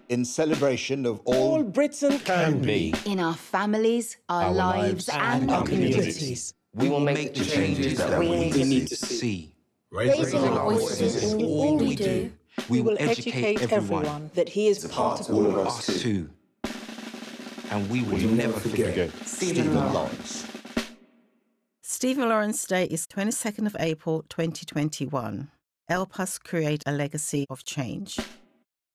in celebration of all Britain can be. In our families, our lives and our communities. We will make the changes that we need to see. Raising our voices in all we do. We will educate everyone that he is part of all of us too. And we will never forget Stephen Lawrence. Stephen Lawrence Day is 22nd of April 2021. Help us create a legacy of change.